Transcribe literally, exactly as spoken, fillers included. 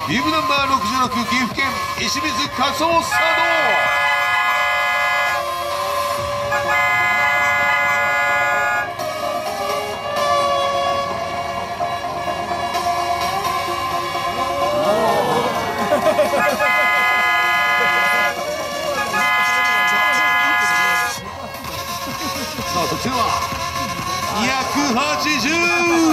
ビブナンバーろくじゅうろく岐阜県石水仮想茶道。さあ得点はにひゃくはちじゅう。